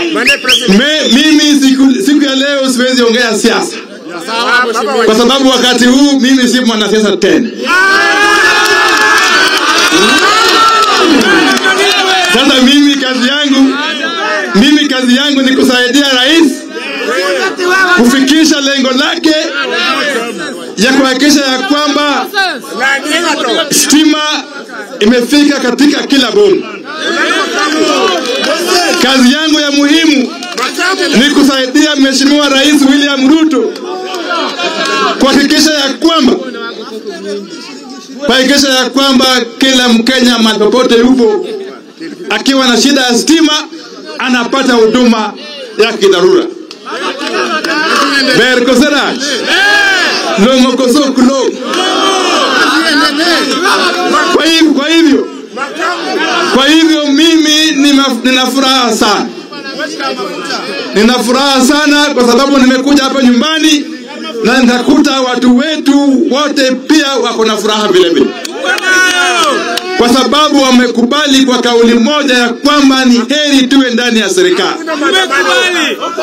Mimi siku ya leo siwezi ongea siasa. Kwa sababu wakati huu mimi si mwanasiasa tena. Sasa mimi kazi yangu ni kusaidia rais kufikisha lengo lake ya kuhakikisha ya kwamba stima imefika katika kila boma. Kazi yangu ya muhimu ni kusaidia Mheshimiwa Rais William Ruto kuhakikisha ya kwamba kila Mkenya popote yupo akiwa na shida ya stima anapata huduma ya kidharura. Berkosera Longokosokulo. Kwa hivyo mimi nina furaha sana. Nina furaha sana kwa sababu nimekuja hapa nyumbani na nitakuta watu wetu wote pia wako na furaha vile vile. Kwa sababu wamekubali kwa kauli moja ya kwamba ni heri tuwe ndani ya serikali.